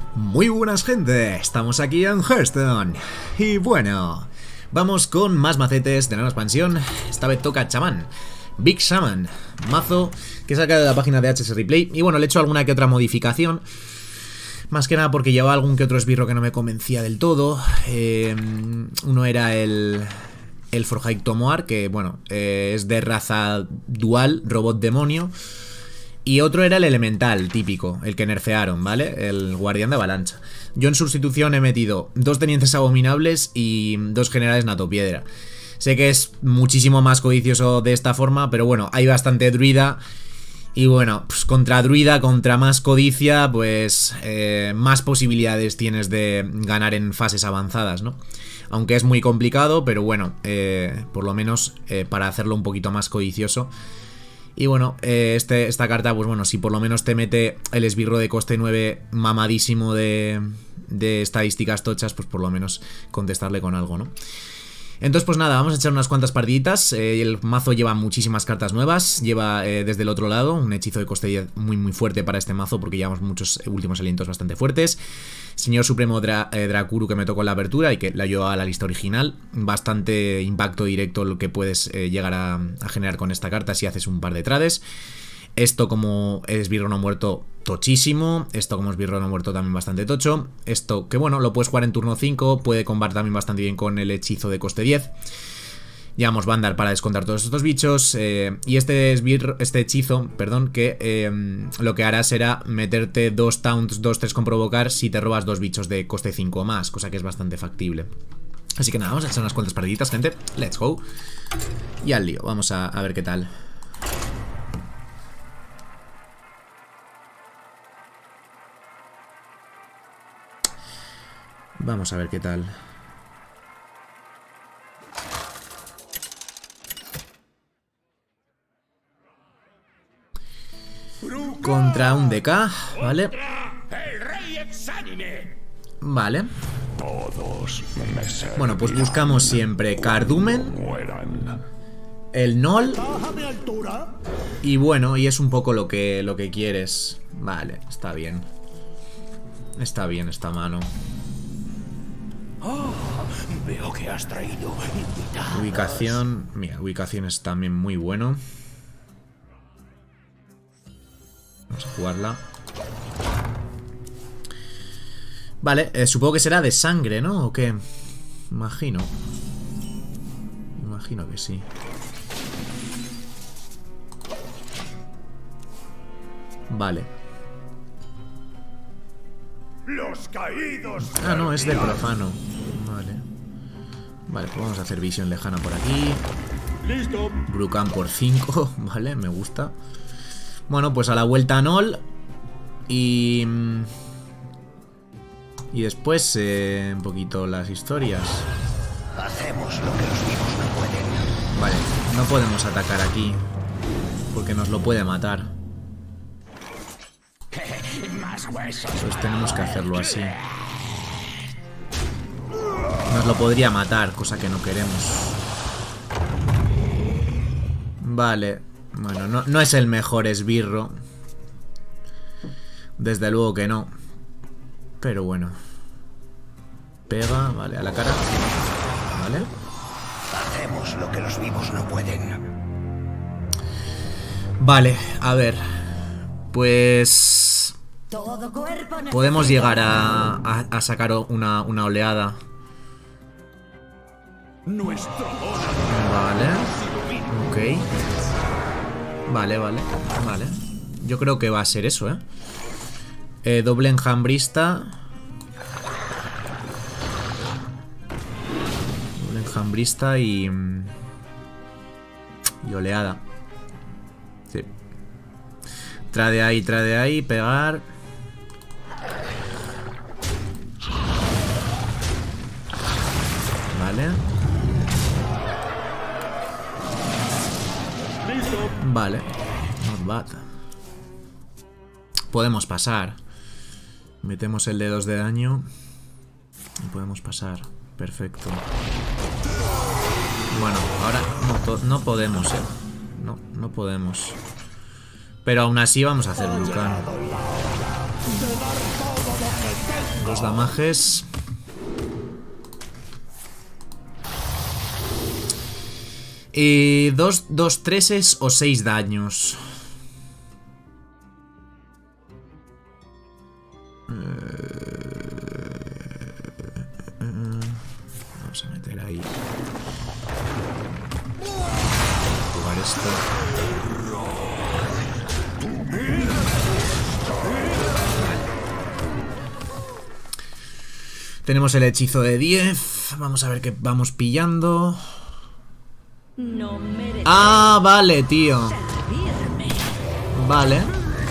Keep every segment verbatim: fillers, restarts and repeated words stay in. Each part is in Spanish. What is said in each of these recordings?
Muy buenas gente, estamos aquí en Hearthstone. Y bueno, vamos con más macetes de nueva expansión. Esta vez toca Chamán, Big Shaman, mazo que saca de la página de H S Replay. Y bueno, le he hecho alguna que otra modificación, más que nada porque llevaba algún que otro esbirro que no me convencía del todo. eh, Uno era el... El Forjait Tomoar, que bueno, eh, es de raza dual, robot demonio. Y otro era el elemental típico, el que nerfearon, ¿vale? El guardián de avalancha. Yo en sustitución he metido dos tenientes abominables y dos generales natopiedra. Sé que es muchísimo más codicioso de esta forma, pero bueno, hay bastante druida. Y bueno, pues contra druida, contra más codicia, pues eh, más posibilidades tienes de ganar en fases avanzadas, ¿no? Aunque es muy complicado, pero bueno, eh, por lo menos eh, para hacerlo un poquito más codicioso. Y bueno, eh, este, esta carta, pues bueno, si por lo menos te mete el esbirro de coste nueve mamadísimo de, de estadísticas tochas, pues por lo menos contestarle con algo, ¿no? Entonces pues nada, vamos a echar unas cuantas partiditas. eh, El mazo lleva muchísimas cartas nuevas. Lleva eh, desde el otro lado un hechizo de coste diez muy muy fuerte para este mazo, porque llevamos muchos últimos alientos bastante fuertes. Señor Supremo Dra eh, Drakuru, que me tocó en la apertura y que la llevaba a la lista original. Bastante impacto directo lo que puedes eh, llegar a, a generar con esta carta si haces un par de trades. Esto como esbirro no muerto, tochísimo. Esto como esbirro no muerto también bastante tocho. Esto que bueno, lo puedes jugar en turno cinco. Puede combatir también bastante bien con el hechizo de coste diez. Llevamos Vandal para descontar todos estos bichos. eh, Y este esbirro, este hechizo, perdón, que eh, lo que hará será meterte dos taunts, dos tres con provocar si te robas dos bichos de coste cinco o más, cosa que es bastante factible. Así que nada, vamos a echar unas cuantas partiditas, gente. Let's go. Y al lío, vamos a, a ver qué tal. Vamos a ver qué tal. Contra un D K, ¿vale? Vale. Bueno, pues buscamos siempre Cardumen, el Null. Y bueno, y es un poco lo que, lo que quieres. Vale, está bien. Está bien esta mano. Oh, veo que has traído invitados. Ubicación, mira, ubicación es también muy bueno. Vamos a jugarla. Vale, eh, supongo que será de sangre, ¿no? ¿O qué? Imagino. Imagino que sí. Vale. Los caídos. Ah, no, es del profano. Vale. Vale, pues vamos a hacer visión lejana por aquí. Listo. Brucan por cinco. Vale, me gusta. Bueno, pues a la vuelta Null. Y... Y después eh, un poquito las historias. Hacemos lo que los vivos no pueden. Vale, no podemos atacar aquí, porque nos lo puede matar. Más huesos. Pues tenemos que hacerlo así. Nos lo podría matar, cosa que no queremos. Vale. Bueno, no, no es el mejor esbirro. Desde luego que no. Pero bueno. Pega, vale, a la cara. Vale. Hacemos lo que los vivos no pueden. Vale, a ver. Pues... podemos llegar a, a, a sacar una, una oleada. Nuestro Vale. Ok. Vale, vale, vale. Yo creo que va a ser eso, ¿eh? eh doble enjambrista. Doble enjambrista y... Y oleada. Sí. Trade ahí, trade ahí, pegar. Vale. Vale. Not bad. Podemos pasar. Metemos el de dos de daño. Y podemos pasar. Perfecto. Bueno, ahora no, no podemos, eh. No, no podemos. Pero aún así vamos a hacer Vulcano. Dos damajes. Y dos, dos treses o seis daños. Vamos a meter ahí. Jugar esto. Tenemos el hechizo de diez. Vamos a ver qué vamos pillando. No merece Ah, vale, tío. servirme. Vale.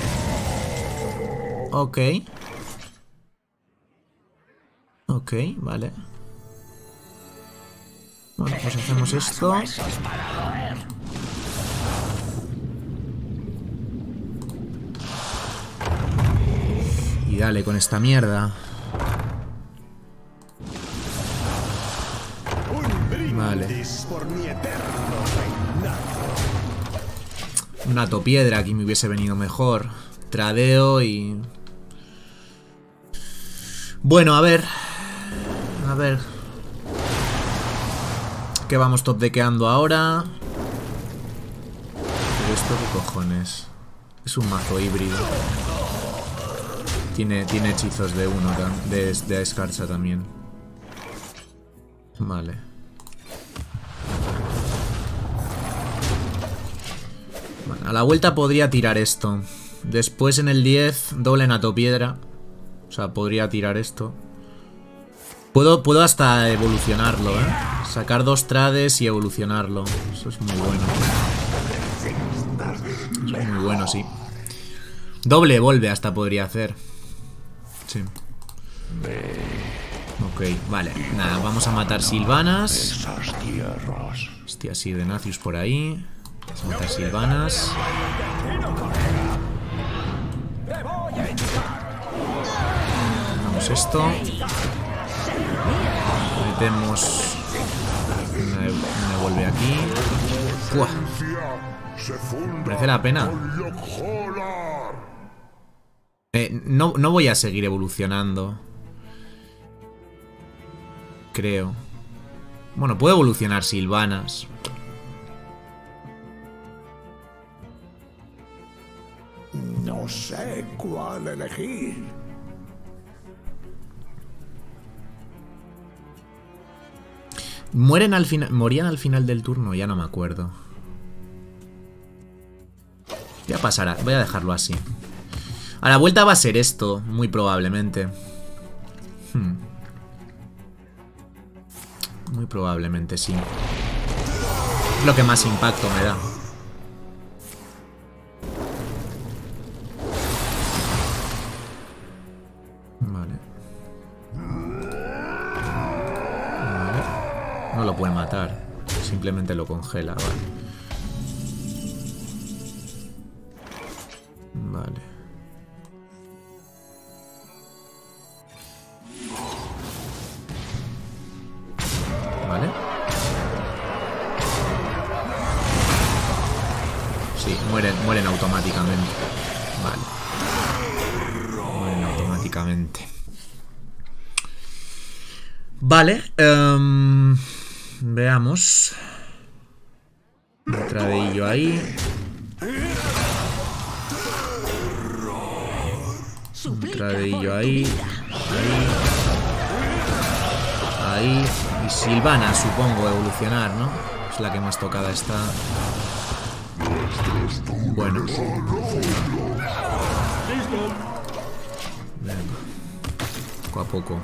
Ok. Ok, vale. Bueno, pues hacemos esto. Y dale con esta mierda. Vale. Una topiedra aquí me hubiese venido mejor. Tradeo y... Bueno, a ver. A ver. ¿Qué vamos top dequeando ahora? ¿Pero esto qué cojones? Es un mazo híbrido. Tiene, tiene hechizos de uno, de, de escarcha también. Vale. Bueno, a la vuelta podría tirar esto. Después en el diez, doble natopiedra. O sea, podría tirar esto. Puedo, puedo hasta evolucionarlo, ¿eh? Sacar dos trades y evolucionarlo. Eso es muy bueno. Eso es muy bueno, sí. Doble evolve hasta podría hacer. Sí. Ok, vale. Nada, vamos a matar Sylvanas. Hostia, sí, de Nacius por ahí. Vamos a matar Sylvanas. Hagamos esto. Metemos una, una evolve aquí. ¡Fua! Merece la pena. Eh, no, no voy a seguir evolucionando. Creo. Bueno, puedo evolucionar Sylvanas. No sé cuál elegir. Mueren al final. Morían al final del turno, ya no me acuerdo. Ya pasará, voy a dejarlo así. A la vuelta va a ser esto, muy probablemente. Hmm. Muy probablemente sí. Es lo que más impacto me da. Vale. Vale. No lo puede matar. Simplemente lo congela, vale. Vale. Vale. Sí, mueren, mueren automáticamente. Vale. Mueren automáticamente. Vale. Um, veamos. Un tradillo ahí. Un tradillo ahí. Ahí. Ahí. Y Sylvana, supongo, evolucionar, ¿no? Es la que más tocada está. Bueno. Venga. Poco a poco.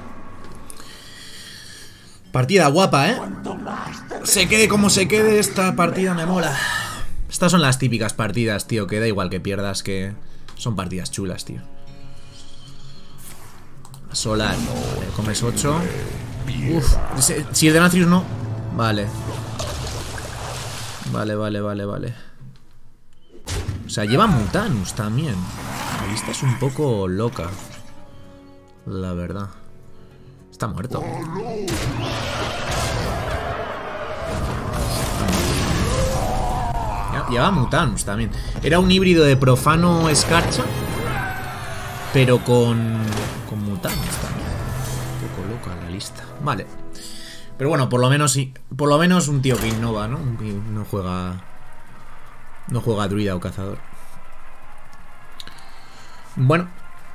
Partida guapa, ¿eh? Se quede como se quede, esta partida me mola. Estas son las típicas partidas, tío, que da igual que pierdas, que son partidas chulas, tío. Solar. Vale, comes ocho. Uf, si el de Nacius no. Vale. Vale, vale, vale, vale. O sea, lleva Mutanus también. La lista es un poco loca, la verdad. Está muerto. Lleva Mutanus también. Era un híbrido de profano escarcha. pero con, con mutantes también. Un poco loca la lista. Vale. Pero bueno, por lo menos sí. Por lo menos un tío que innova, ¿no? Que no juega. No juega druida o cazador. Bueno.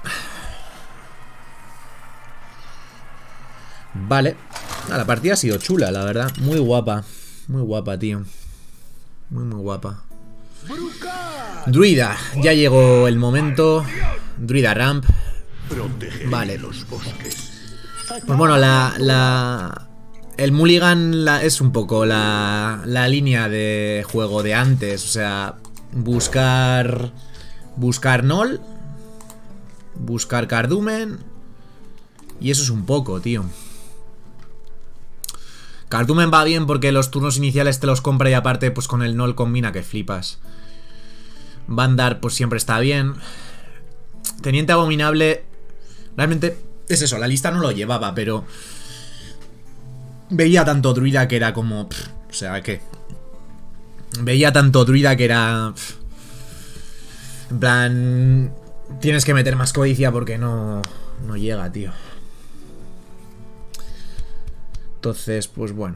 Vale. Ah, la partida ha sido chula, la verdad. Muy guapa. Muy guapa, tío. Muy, muy guapa. Druida. Ya llegó el momento. Druida ramp. Vale. Pues bueno, la... la... El mulligan la, es un poco la, la línea de juego de antes. O sea, buscar... Buscar Null. Buscar Cardumen. Y eso es un poco, tío. Cardumen va bien porque los turnos iniciales te los compra y aparte pues con el Null combina que flipas. Vandar pues siempre está bien. Teniente Abominable... Realmente es eso, la lista no lo llevaba, pero... Veía tanto druida que era como... Pff, o sea, que... Veía tanto druida que era... Pff, en plan... Tienes que meter más codicia porque no... No llega, tío. Entonces, pues bueno.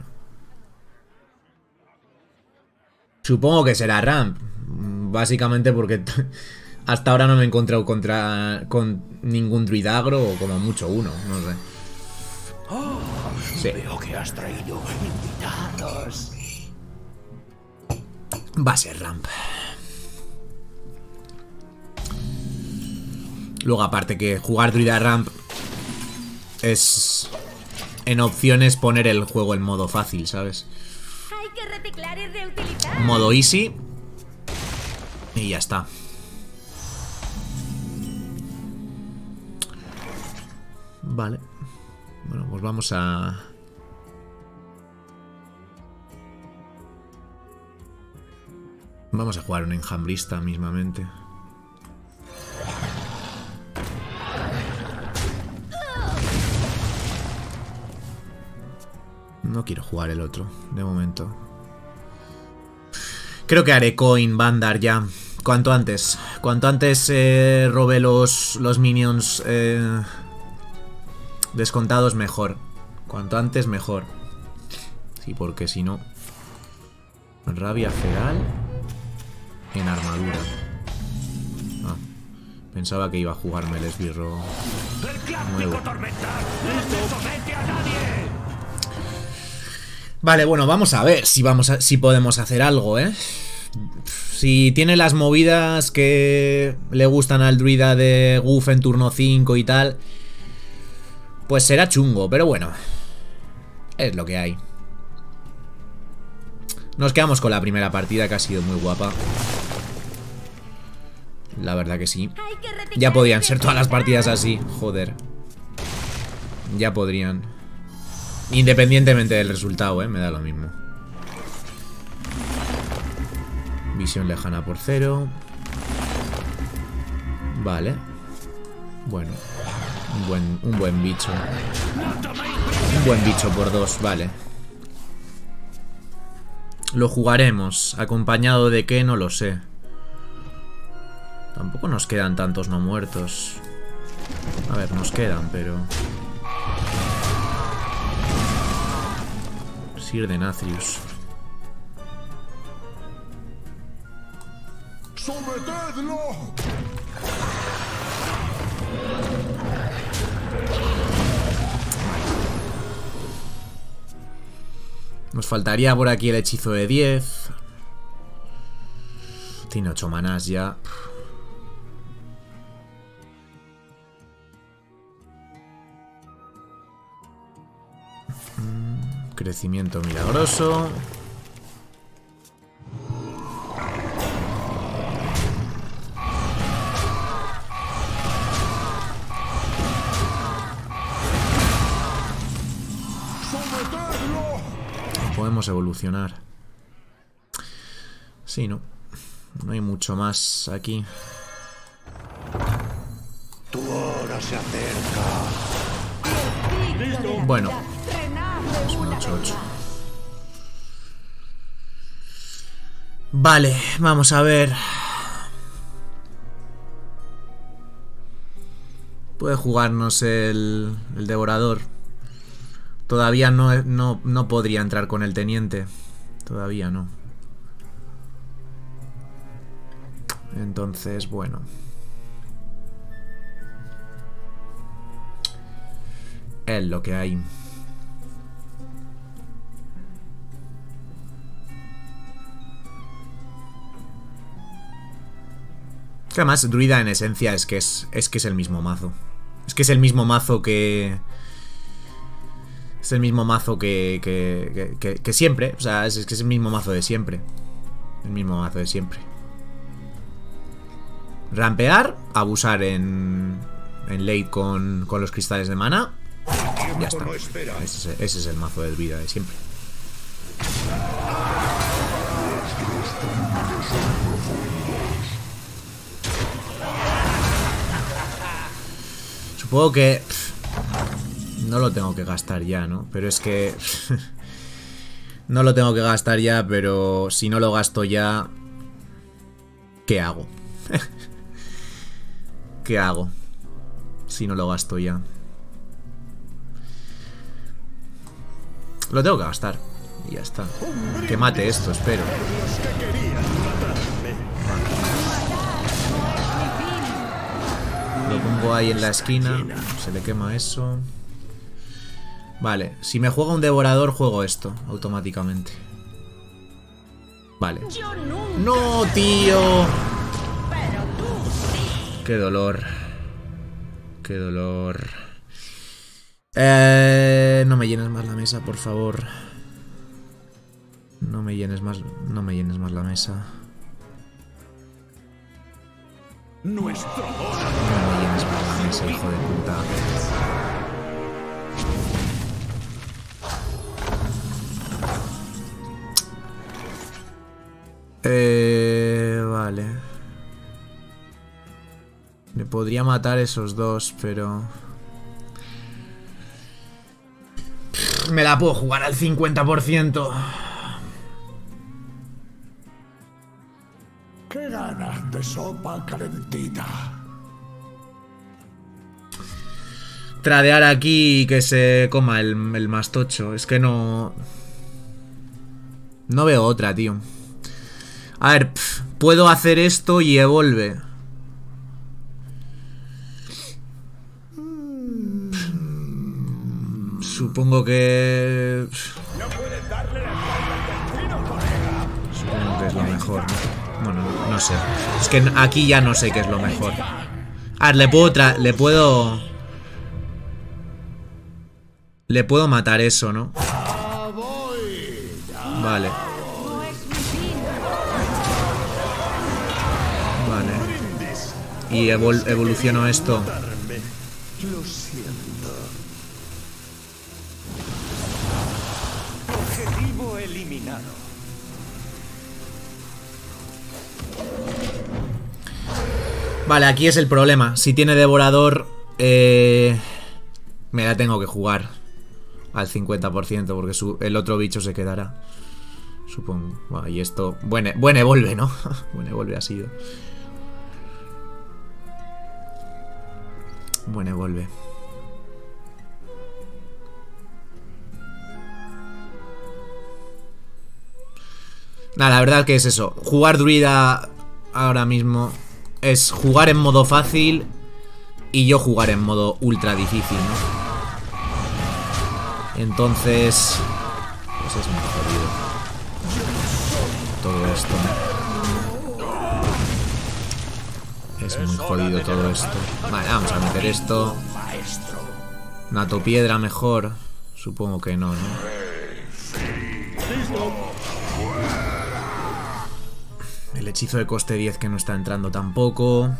Supongo que será ramp. Básicamente porque... Hasta ahora no me he encontrado contra... Con ningún druida agro o como mucho uno, no sé. Oh, sí. Veo que has traído invitados. Va a ser ramp. Luego aparte que jugar druida ramp es... En opciones poner el juego en modo fácil, ¿sabes? Hay que reciclar y reutilizar. Modo easy. Y ya está. Vale. Bueno, pues vamos a... Vamos a jugar un enjambrista mismamente. No quiero jugar el otro, de momento. Creo que haré coin Vandar ya. Cuanto antes. Cuanto antes eh, robe los, los minions eh, descontados, mejor. Cuanto antes, mejor. Sí, porque si no... Rabia feral en armadura. Ah, pensaba que iba a jugarme el esbirro nuevo. Vale, bueno, vamos a ver si, vamos a, si podemos hacer algo, ¿eh? Si tiene las movidas que le gustan al druida de Goof en turno cinco y tal, pues será chungo, pero bueno, es lo que hay. Nos quedamos con la primera partida que ha sido muy guapa. La verdad que sí. Ya podían ser todas las partidas así, joder. Ya podrían. Independientemente del resultado, eh, me da lo mismo. Visión lejana por cero. Vale. Bueno. Un buen, un buen bicho. Un buen bicho por dos, vale. Lo jugaremos. ¿Acompañado de qué? No lo sé. Tampoco nos quedan tantos no muertos. A ver, nos quedan, pero... Sir de Nathrius. ¡Sometedlo! Nos faltaría por aquí el hechizo de diez. Tiene ocho manás ya. Crecimiento milagroso. Podemos evolucionar. Sí, no. No hay mucho más aquí. Tu hora se acerca. Bueno. Es un ocho ocho. Vale, vamos a ver. Puede jugarnos el, el devorador. Todavía no, no, no podría entrar con el teniente. Todavía no. Entonces, bueno. Es lo que hay. Que además, druida en esencia es que es, es que es el mismo mazo. Es que es el mismo mazo que... Es el mismo mazo que, que, que, que siempre. O sea, es, es que es el mismo mazo de siempre. El mismo mazo de siempre. Rampear, abusar en, en late con, con los cristales de mana. Ya está. Ese, ese es el mazo de druida de siempre. Supongo que... Pff, no lo tengo que gastar ya, ¿no? Pero es que... no lo tengo que gastar ya, pero si no lo gasto ya... ¿Qué hago? ¿Qué hago? Si no lo gasto ya. Lo tengo que gastar. Y ya está. Que mate esto, espero. Lo pongo ahí en la esquina. Se le quema eso. Vale, si me juega un devorador, juego esto automáticamente. Vale. ¡No, tío! ¡Qué dolor! ¡Qué dolor! Eh, no me llenes más la mesa, por favor. No me llenes más... No me llenes más la mesa. Nuestro No me llenes más la mesa, hijo de puta. Eh, vale. Me podría matar esos dos, pero... Me la puedo jugar al cincuenta por ciento. ¡Qué ganas de sopa calentita! Tradear aquí y que se coma el, el más tocho. Es que no... No veo otra, tío. A ver, pff, puedo hacer esto y evolve. Supongo que... Supongo que es lo mejor, ¿no? Bueno, no sé. Es que aquí ya no sé qué es lo mejor. A ver, le puedo tra... Le puedo... Le puedo matar eso, ¿no? Vale. Vale. Y evol evoluciono esto. Lo siento. Objetivo eliminado. Vale, aquí es el problema. Si tiene devorador, eh, me la tengo que jugar al cincuenta por ciento porque su, el otro bicho se quedará. Supongo. Bueno, y esto... Buen, buen evolve, ¿no? Buen evolve ha sido. Buen evolve. Nada, la verdad que es eso. Jugar druida ahora mismo es jugar en modo fácil y yo jugar en modo ultra difícil, ¿no? Entonces... Pues es muy jodido todo esto, ¿no? Es muy jodido todo esto. Vale, vamos a meter esto. Nato piedra mejor. Supongo que no, ¿no? El hechizo de coste diez que no está entrando tampoco.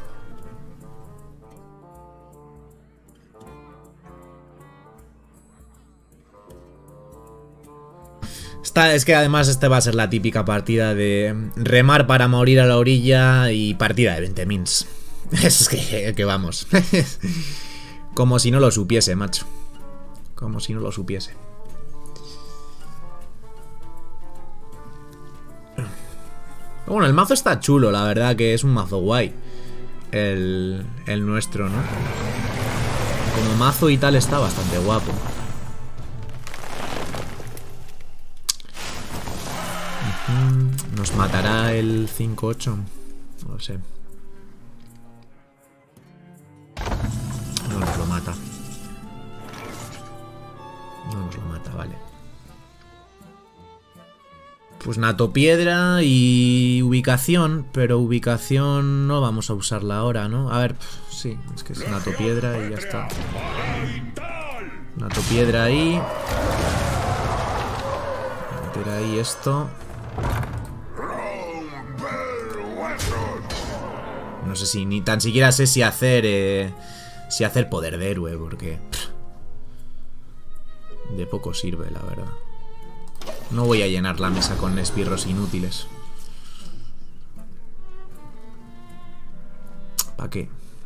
Esta, es que además esta va a ser la típica partida de remar para morir a la orilla y partida de veinte mins. Es que, que vamos. Como si no lo supiese, macho. Como si no lo supiese. Bueno, el mazo está chulo, la verdad que es un mazo guay. El, el nuestro, ¿no? Como mazo y tal está bastante guapo. ¿Nos matará el cinco ocho? No lo sé. No nos lo mata. No nos lo mata, vale. Pues Natopiedra y ubicación, pero ubicación no vamos a usarla ahora, ¿no? A ver, sí, es que es Natopiedra y ya está. Natopiedra ahí. Meter ahí esto. No sé si, ni tan siquiera sé si hacer eh, si hacer poder de héroe, porque pff, de poco sirve, la verdad. No voy a llenar la mesa con esbirros inútiles. ¿Para qué?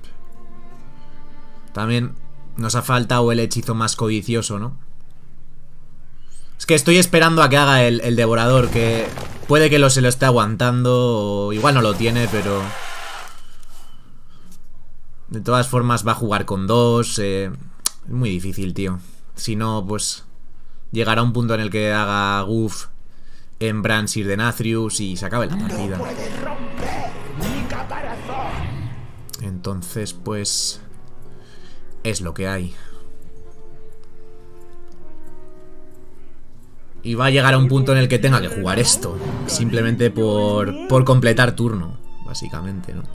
También nos ha faltado el hechizo más codicioso, ¿no? Es que estoy esperando a que haga el, el devorador, que puede que lo se lo esté aguantando, o igual no lo tiene, pero... De todas formas va a jugar con dos. eh, Es muy difícil, tío. Si no, pues... Llegará un punto en el que haga Goof en Branzir de Nathrius y se acabe la partida. Entonces, pues... Es lo que hay. Y va a llegar a un punto en el que tenga que jugar esto. Simplemente por, por completar turno, básicamente, ¿no?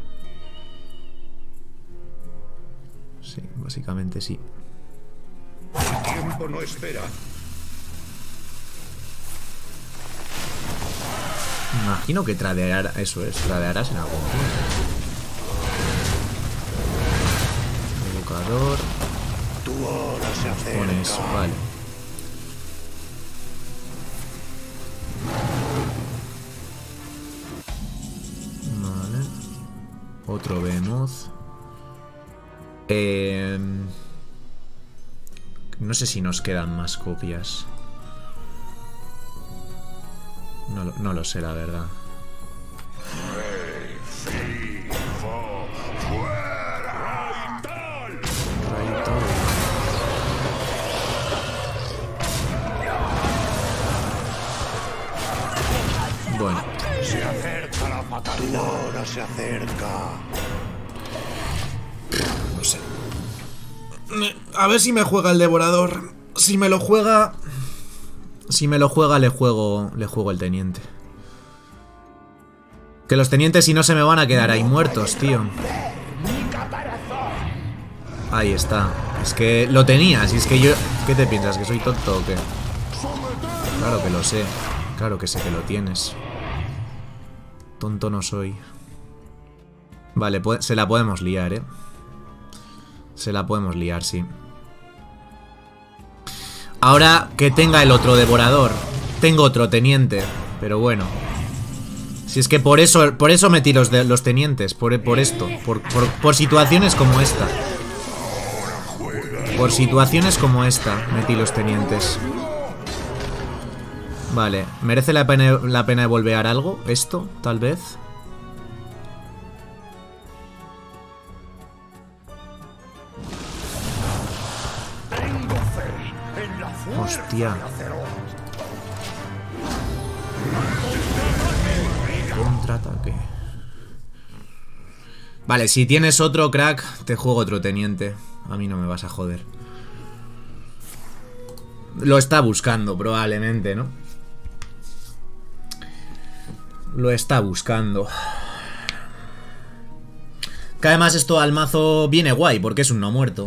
Sí, básicamente sí. El tiempo no espera. Imagino que tradeará, eso es, tradearás en algún punto. Evocador. Tu hora se acerca. Pone eso, vale. Vale. Otro Behemoth. Eh, no sé si nos quedan más copias. No, lo- no lo sé, la verdad. Raito. Bueno, Se acerca la fatalidad. Tu hora se acerca. no sé. A ver si me juega el devorador. Si me lo juega... Si me lo juega, le juego, le juego el teniente. Que los tenientes si no se me van a quedar ahí muertos, tío. Ahí está. Es que lo tenía, si es que yo... ¿Qué te piensas? ¿Que soy tonto o qué? Claro que lo sé. Claro que sé que lo tienes. Tonto no soy. Vale, se la podemos liar, ¿eh? Se la podemos liar, sí. Ahora que tenga el otro devorador. Tengo otro teniente. Pero bueno. Si es que por eso por eso metí los, de, los tenientes. Por, por esto. Por, por, por situaciones como esta. Por situaciones como esta metí los tenientes. Vale. ¿Merece la pena, la pena evolvear algo? ¿Esto? Tal vez. Hostia. Contraataque. Vale, si tienes otro crack, te juego otro teniente. A mí no me vas a joder. Lo está buscando, probablemente, ¿no? Lo está buscando. Que además esto al mazo viene guay, porque es un no muerto.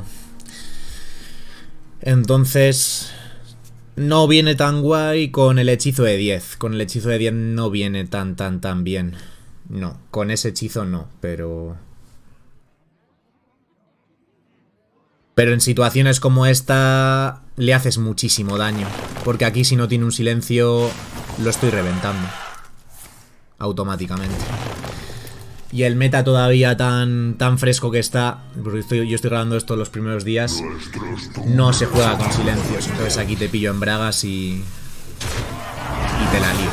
Entonces... No viene tan guay con el hechizo de diez. Con el hechizo de diez no viene tan, tan, tan bien. No, con ese hechizo no, pero... Pero en situaciones como esta le haces muchísimo daño. Porque aquí si no tiene un silencio lo estoy reventando. Automáticamente. Y el meta todavía tan, tan fresco que está, porque estoy, yo estoy grabando esto los primeros días, no se juega con silencios. Entonces aquí te pillo en bragas y... Y te la lío.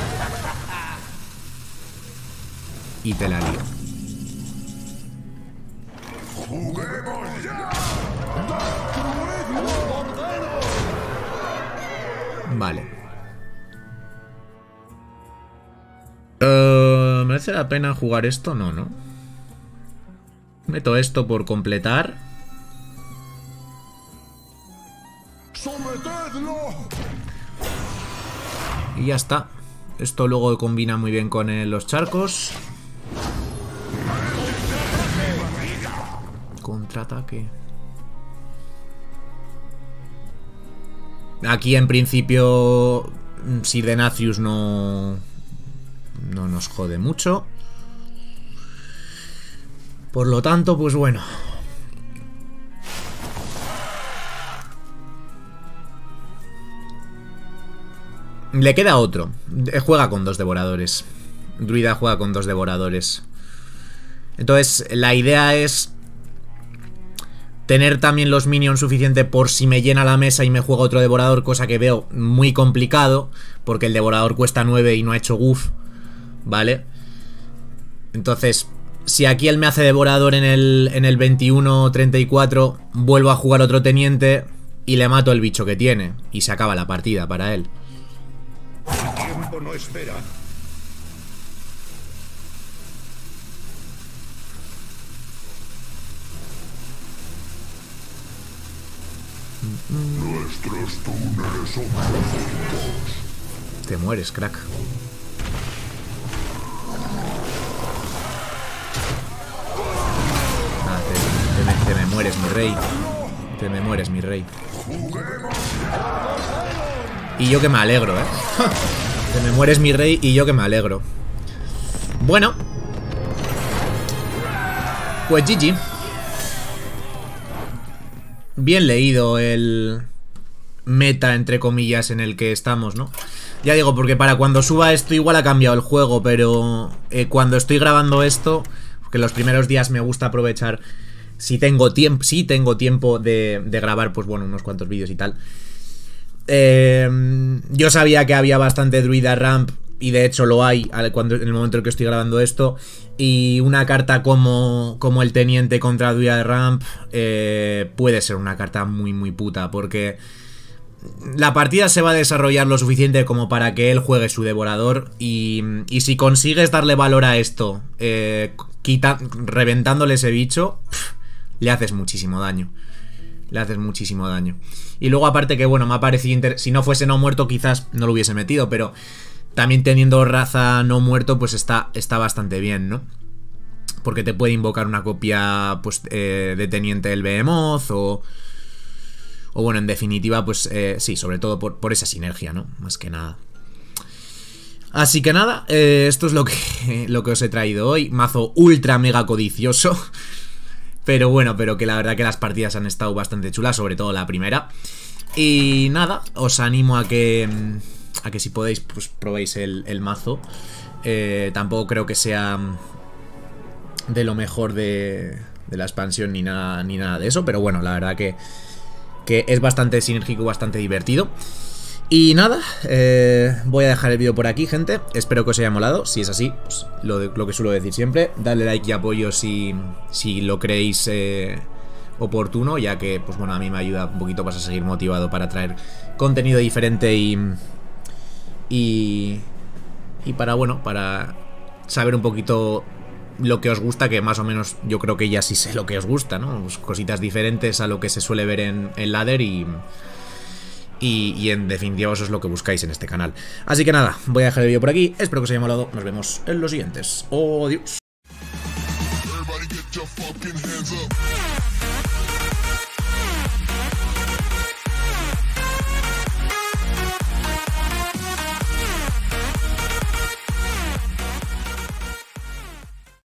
Y te la lío. ¡Juguemos ya! Vale. Uh, ¿merece la pena jugar esto? No, ¿no? Meto esto por completar. ¡Sometedlo! Y ya está. Esto luego combina muy bien con eh, los charcos. Contraataque. Aquí en principio Sir Denacius no no nos jode mucho. Por lo tanto, pues bueno. Le queda otro. Juega con dos devoradores. Druida juega con dos devoradores. Entonces, la idea es tener también los minions suficiente por si me llena la mesa y me juega otro devorador, cosa que veo muy complicado, porque el devorador cuesta nueve y no ha hecho guff, ¿vale? Entonces, si aquí él me hace devorador en el, en el veintiuno treinta y cuatro, vuelvo a jugar otro teniente y le mato el bicho que tiene, y se acaba la partida para él. El tiempo no espera. Nuestros túneles son profundos. Te mueres, crack. Ah, te, te, me, te me mueres, mi rey. Te me mueres, mi rey. Y yo que me alegro, ¿eh? Te me mueres, mi rey, y yo que me alegro. Bueno. Pues G G. Bien leído el meta, entre comillas, en el que estamos, ¿no? Ya digo, porque para cuando suba esto igual ha cambiado el juego, pero eh, cuando estoy grabando esto, porque los primeros días me gusta aprovechar, si tengo tiempo, si tengo tiempo de, de grabar, pues bueno, unos cuantos vídeos y tal. Eh, yo sabía que había bastante druida ramp, y de hecho lo hay cuando, en el momento en que estoy grabando esto. Y una carta como, como el teniente contra druida ramp eh, puede ser una carta muy muy puta, porque la partida se va a desarrollar lo suficiente como para que él juegue su devorador. Y, y si consigues darle valor a esto, eh, quita, reventándole ese bicho, pff, le haces muchísimo daño. Le haces muchísimo daño. Y luego aparte que bueno, me ha parecido inter... si no fuese no muerto quizás no lo hubiese metido, pero también teniendo raza no muerto pues está, está bastante bien, ¿no? Porque te puede invocar una copia pues eh, de teniente del Behemoth o... O bueno, en definitiva pues eh, sí, sobre todo por, por esa sinergia, ¿no? Más que nada. Así que nada, eh, esto es lo que, lo que os he traído hoy. Mazo ultra mega codicioso. Pero bueno, pero que la verdad que las partidas han estado bastante chulas, sobre todo la primera. Y nada, os animo a que a que si podéis, pues probéis el, el mazo. eh, Tampoco creo que sea de lo mejor de, de la expansión ni nada, ni nada de eso, pero bueno, la verdad que, que es bastante sinérgico, bastante divertido. Y nada, eh, voy a dejar el vídeo por aquí, gente. Espero que os haya molado. Si es así, pues lo, de, lo que suelo decir siempre, dadle like y apoyo si, si lo creéis eh, oportuno, ya que, pues bueno, a mí me ayuda un poquito para seguir motivado para traer contenido diferente y, y, y para, bueno, para saber un poquito lo que os gusta, que más o menos yo creo que ya sí sé lo que os gusta, ¿no? Pues cositas diferentes a lo que se suele ver en, en ladder y... Y, y en definitiva eso es lo que buscáis en este canal. Así que nada, voy a dejar el vídeo por aquí. Espero que os haya molado. Nos vemos en los siguientes. Adiós.